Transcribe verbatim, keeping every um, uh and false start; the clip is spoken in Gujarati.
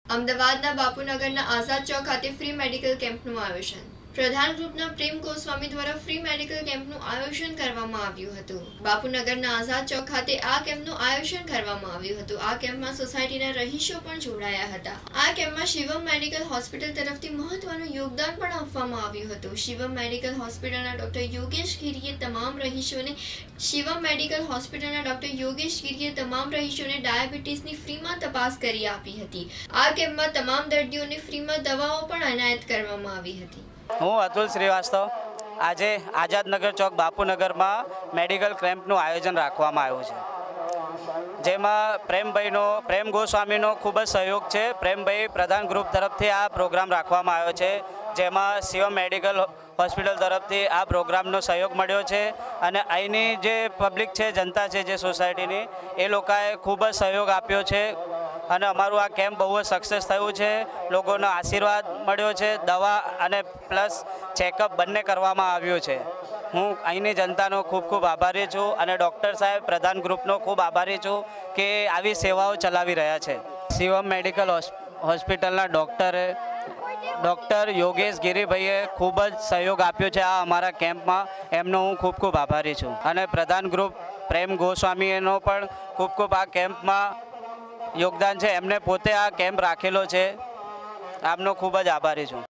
અમદાવાદના બાપુનગરના આઝાદ ચોક ખાતે ફ્રી મેડિકલ કેમ્પનું આયોજન. પ્રધાન ગ્રુપના પ્રેમ ગોસ્વામી દ્વારા ફ્રી મેડિકલ કેમ્પનું આયોજન કરવામાં આવ્યું હતું. બાપુનગરના આઝાદ ચોક ખાતે આ કેમ્પનું આયોજન કરવામાં આવ્યું હતું. આ કેમ્પમાં સોસાયટીના રહીશો પણ જોડાયા હતા. આ કેમ્પમાં શિવમ મેડિકલ હોસ્પિટલ તરફથી મહત્વનું યોગદાન પણ આપવામાં આવ્યું હતું. શિવમ મેડિકલ હોસ્પિટલના ડોક્ટર યોગેશ ગીરીએ તમામ રહીશોને શિવમ મેડિકલ હોસ્પિટલના ડોક્ટર યોગેશ ગીરીએ તમામ રહીશોને ડાયાબિટીસની ફ્રીમાં તપાસ કરી આપી હતી. આ કેમ્પમાં તમામ દર્દીઓને ફ્રીમાં દવાઓ પણ એનાયત કરવામાં આવી હતી. હું અતુલ શ્રીવાસ્તવ. આજે આઝાદનગર ચોક બાપુનગરમાં મેડિકલ કેમ્પનું આયોજન રાખવામાં આવ્યું છે, જેમાં પ્રેમભાઈનો પ્રેમ ગોસ્વામીનો ખૂબ જ સહયોગ છે. પ્રેમભાઈ પ્રધાન ગ્રુપ તરફથી આ પ્રોગ્રામ રાખવામાં આવ્યો છે, જેમાં શિવમ મેડિકલ હોસ્પિટલ તરફથી આ પ્રોગ્રામનો સહયોગ મળ્યો છે. અને અહીંની જે પબ્લિક છે, જનતા છે, જે સોસાયટીની, એ લોકોએ ખૂબ જ સહયોગ આપ્યો છે. અને અમારું આ કેમ્પ બહુ જ સક્સેસ થયું છે. લોકોનો આશીર્વાદ મળ્યો છે. દવા અને પ્લસ ચેકઅપ બંને કરવામાં આવ્યું છે. હું અહીંની જનતાનો ખૂબ ખૂબ આભારી છું અને ડૉક્ટર સાહેબ પ્રધાન ગ્રુપનો ખૂબ આભારી છું કે આવી સેવાઓ ચલાવી રહ્યા છે. શિવમ મેડિકલ હોસ્પિટલના ડૉક્ટરે ડૉક્ટર યોગેશ ગીરીભાઈએ ખૂબ જ સહયોગ આપ્યો છે આ અમારા કેમ્પમાં. એમનો હું ખૂબ ખૂબ આભારી છું. અને પ્રધાન ગ્રુપ પ્રેમ ગોસ્વામીનો પણ ખૂબ ખૂબ આ કેમ્પમાં યોગદાન છે. એમને પોતે આ કેમ્પ રાખેલો છે. આપનો ખૂબ જ આભારી છું.